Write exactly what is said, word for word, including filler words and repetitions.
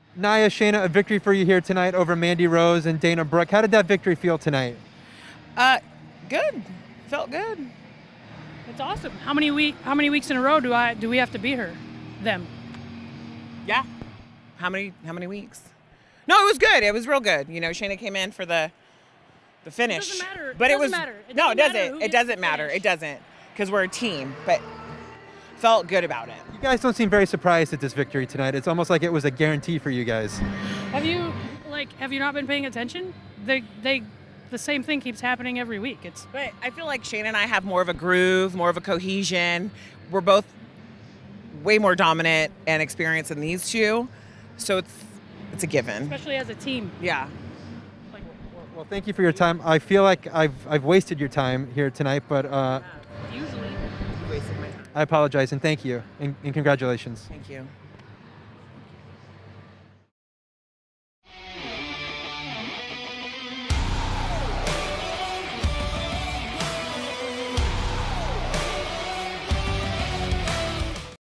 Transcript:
Nia, Shayna, a victory for you here tonight over Mandy Rose and Dana Brooke. How did that victory feel tonight? Uh, good. Felt good. It's awesome. How many week? How many weeks in a row do I do we have to beat her? Them. Yeah. How many? How many weeks? No, it was good. It was real good. You know, Shayna came in for the the finish. It doesn't matter. But it, it was doesn't matter. It no, it doesn't. doesn't. Who It gets doesn't the matter. finish. It doesn't, because we're a team. But felt good about it. You guys don't seem very surprised at this victory tonight. It's almost like it was a guarantee for you guys. Have you like have you not been paying attention? They they the same thing keeps happening every week. It's But I feel like Shayna and I have more of a groove, more of a cohesion. We're both way more dominant and experienced than these two, so it's it's a given. especially as a team. Yeah. Like, Well, thank you for your time. I feel like I've I've wasted your time here tonight, but uh, usually. Wasted my time. I apologize and thank you and, and congratulations. Thank you.